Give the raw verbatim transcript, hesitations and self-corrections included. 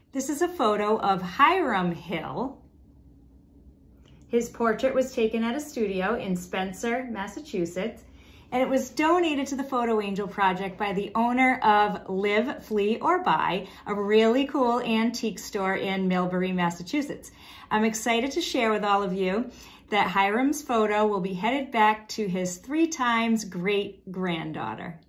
This is a photo of Hiram Hill. His portrait was taken at a studio in Spencer, Massachusetts, and it was donated to the Photo Angel Project by the owner of Live, Flee, or Buy, a really cool antique store in Millbury, Massachusetts. I'm excited to share with all of you that Hiram's photo will be headed back to his three times great granddaughter.